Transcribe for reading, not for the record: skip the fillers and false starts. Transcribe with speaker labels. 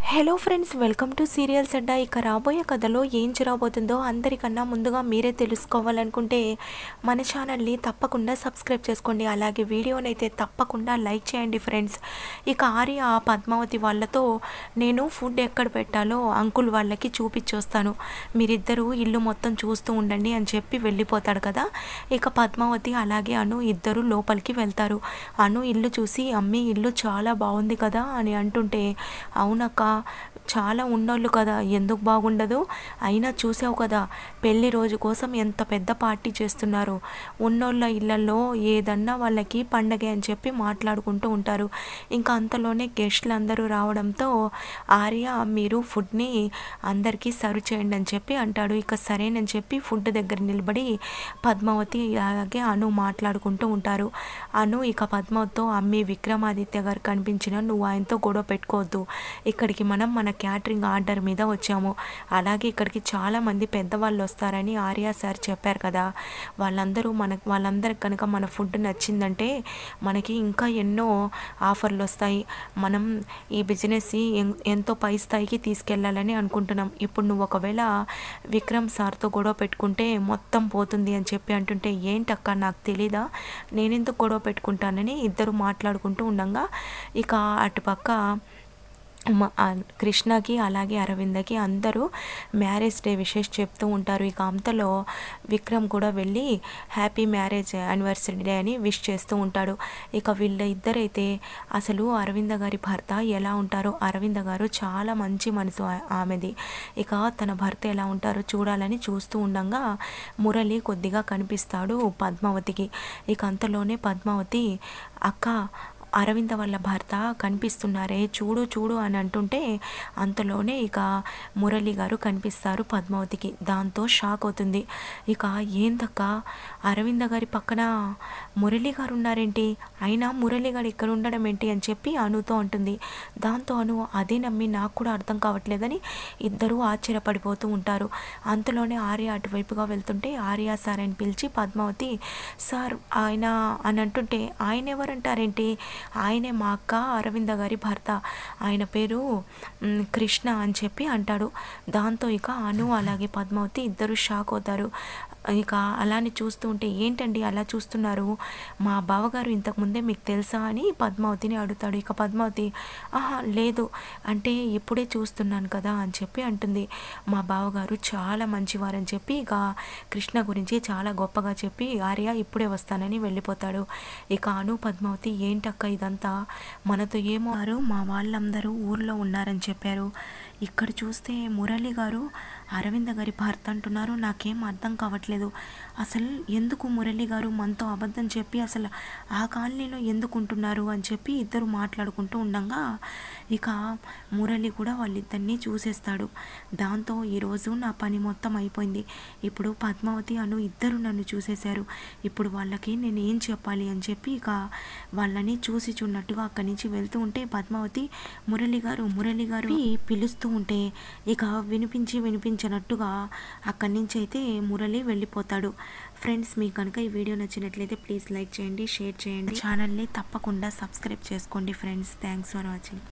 Speaker 1: Hello friends, welcome to serials Adda. ఇక రాబోయే కథలో ఏం జరగబోతుందో అందరికన్నా ముందుగా మీరే తెలుసుకోవాలనుకుంటే మన ఛానల్ని తప్పకుండా సబ్స్క్రైబ్ చేసుకోండి. అలాగే వీడియోని అయితే తప్పకుండా లైక్ చేయండి ఫ్రెండ్స్. ఇక ఆర్య పద్మావతి వాళ్ళతో నేను ఫుడ్ ఎక్కడ పెట్టాలో అంకుల్ వాళ్ళకి చూపించొస్తాను, మీరిద్దరూ ఇల్లు మొత్తం చూస్తూ ఉండండి అని చెప్పి వెళ్ళిపోతాడు కదా. ఇక పద్మావతి అలాగే అను ఇద్దరు లోపలికి వెళ్తారు. అను ఇల్లు చూసి అమ్మి ఇల్లు చాలా బాగుంది కదా అని అంటుంటే, అవునక్క చాలా ఉన్నోళ్ళు కదా, ఎందుకు బాగుండదు, అయినా చూసావు కదా పెళ్లి రోజు కోసం ఎంత పెద్ద పార్టీ చేస్తున్నారు, ఉన్నోళ్ళ ఇళ్ళల్లో ఏదన్నా వాళ్ళకి పండగే అని చెప్పి మాట్లాడుకుంటూ ఉంటారు. ఇంకా అంతలోనే గెస్ట్లు అందరూ రావడంతో ఆర్య మీరు ఫుడ్ని అందరికీ సర్వ్ చేయండి అని చెప్పి అంటాడు. ఇక సరేనని చెప్పి ఫుడ్ దగ్గర నిలబడి పద్మావతి అలాగే అను మాట్లాడుకుంటూ ఉంటారు. అను ఇక పద్మావతితో అమ్మి విక్రమాదిత్య గారు కనిపించిన నువ్వు ఆయనతో గొడవ పెట్టుకోవద్దు, ఇక్కడికి మన క్యాటరింగ్ ఆర్డర్ మీద వచ్చాము, అలాగే ఇక్కడికి చాలామంది పెద్దవాళ్ళు వస్తారని ఆర్య సార్ చెప్పారు కదా, వాళ్ళందరికి కనుక మన ఫుడ్ నచ్చిందంటే మనకి ఇంకా ఎన్నో ఆఫర్లు వస్తాయి, మనం ఈ బిజినెస్ ఎంతో పై స్థాయికి తీసుకెళ్ళాలని అనుకుంటున్నాం, ఇప్పుడు నువ్వు ఒకవేళ విక్రమ్ సార్తో గొడవ పెట్టుకుంటే మొత్తం పోతుంది అని చెప్పి అంటుంటే, ఏంటక్క నాకు తెలీదా, నేనెందుకు గొడవ పెట్టుకుంటానని ఇద్దరు మాట్లాడుకుంటూ ఉండగా ఇక అటుపక్క కృష్ణకి అలాగే అరవిందకి అందరూ మ్యారేజ్ డే విషెస్ చెప్తూ ఉంటారు. ఇక అంతలో విక్రమ్ కూడా వెళ్ళి హ్యాపీ మ్యారేజ్ యానివర్సరీ డే అని విష్ చేస్తూ ఉంటాడు. ఇక వీళ్ళ ఇద్దరైతే అసలు అరవింద గారి భర్త ఎలా ఉంటారో, అరవింద గారు చాలా మంచి మనసు ఆమెది, ఇక తన భర్త ఎలా ఉంటారో చూడాలని చూస్తూ ఉండగా మురళి కొద్దిగా కనిపిస్తాడు పద్మావతికి. ఇక అంతలోనే పద్మావతి అక్క అరవింద వాళ్ళ భర్త కనిపిస్తున్నారే చూడు చూడు అని అంటుంటే అంతలోనే ఇక మురళి గారు కనిపిస్తారు పద్మావతికి. దాంతో షాక్ అవుతుంది. ఇక ఏందక్క అరవింద గారి పక్కన మురళి గారు ఉన్నారేంటి, అయినా మురళి గారు ఇక్కడ ఉండడం ఏంటి అని చెప్పి అనుతో అంటుంది. దాంతో అను అదే నమ్మి నాకు కూడా అర్థం కావట్లేదని ఇద్దరూ ఆశ్చర్యపడిపోతూ ఉంటారు. అంతలోనే ఆర్య అటువైపుగా వెళ్తుంటే ఆర్య సార్ అని పిలిచి పద్మావతి సార్ ఆయన అని అంటుంటే, ఆయన ఎవరంటారేంటి, ఆయనే మా అక్క అరవింద గారి భర్త, ఆయన పేరు కృష్ణ అని చెప్పి అంటాడు. దాంతో ఇక అను అలాగే పద్మావతి ఇద్దరు షాక్ అవుతారు. ఇక అలానే చూస్తూ ఉంటే ఏంటండి అలా చూస్తున్నారు, మా బావగారు ఇంతకుముందే మీకు తెలుసా అని పద్మావతిని అడుగుతాడు. ఇక పద్మావతి ఆహా లేదు అంటే ఇప్పుడే చూస్తున్నాను కదా అని చెప్పి అంటుంది. మా బావగారు చాలా మంచివారని చెప్పి ఇక కృష్ణ గురించి చాలా గొప్పగా చెప్పి ఆర్య ఇప్పుడే వస్తానని వెళ్ళిపోతాడు. ఇక అను పద్మావతి ఏంటక్క ఇదంతా, మనతో ఏమో మా వాళ్ళందరూ ఊర్లో ఉన్నారని చెప్పారు, ఇక్కడ చూస్తే మురళి గారు అరవింద గారి భర్త అంటున్నారు, నాకేం అర్థం కావట్లేదు, అసలు ఎందుకు మురళి గారు మనతో అబద్ధం చెప్పి అసలు ఆ కాలనీలో ఎందుకు ఉంటున్నారు అని చెప్పి ఇద్దరు మాట్లాడుకుంటూ ఉండగా ఇక మురళి కూడా వాళ్ళిద్దరినీ చూసేస్తాడు. దాంతో ఈరోజు నా పని మొత్తం అయిపోయింది, ఇప్పుడు పద్మావతి అను ఇద్దరు నన్ను చూసేశారు, ఇప్పుడు వాళ్ళకి నేను ఏం చెప్పాలి అని చెప్పి ఇక వాళ్ళని చూసి చూడనట్టుగా అక్కడి నుంచి వెళ్తూ ఉంటే పద్మావతి మురళి గారు పిలుస్తూ ఉంటే ఇక వినిపించనట్టుగా అక్కడి నుంచి అయితే మురళి వెళ్ళిపోతాడు. ఫ్రెండ్స్, మీకు కనుక ఈ వీడియో నచ్చినట్లయితే ప్లీజ్ లైక్ చేయండి, షేర్ చేయండి, ఛానల్ని తప్పకుండా సబ్స్క్రైబ్ చేసుకోండి ఫ్రెండ్స్. Thanks for watching.